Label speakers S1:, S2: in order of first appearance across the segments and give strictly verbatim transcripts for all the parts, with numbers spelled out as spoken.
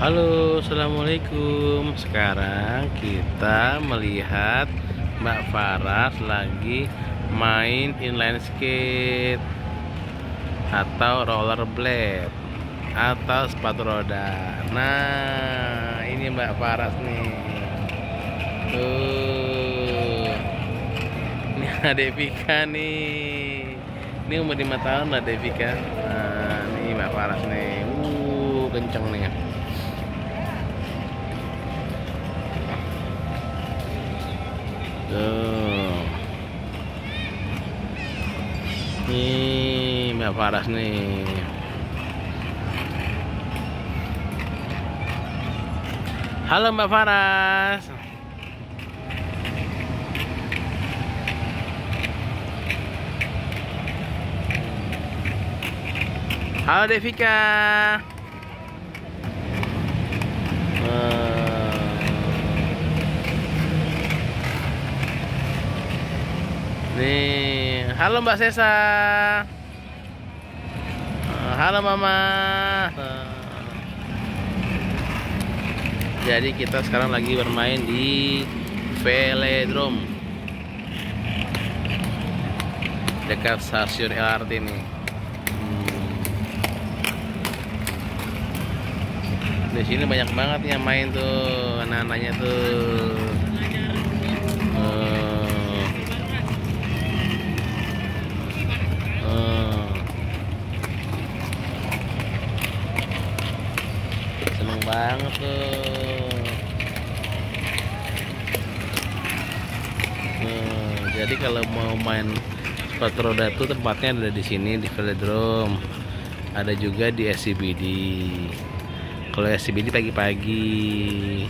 S1: Halo, assalamualaikum. Sekarang kita melihat Mbak Faras lagi main inline skate atau rollerblade atau sepatu roda. Nah, ini Mbak Faras nih. Tuh, ini Adek Vika nih. Ini umur lima tahun lah Adek Vika. Nah, ini Mbak Faras nih. Uh, kenceng nih. Tuh. Nih Mbak Faras nih. Halo Mbak Faras. Halo Devika. Nih, halo Mbak Sesa. Halo Mama. Jadi kita sekarang lagi bermain di velodrome dekat stasiun L R T nih. Hmm. Di sini banyak banget yang main tuh, anak-anaknya tuh. Seneng banget tuh. Nah, jadi kalau mau main sepatu roda tuh tempatnya ada di sini di velodrome. Ada juga di S C B D. Kalau S C B D pagi-pagi.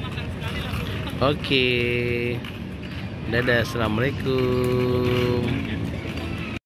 S1: Oke. Dadah, assalamualaikum.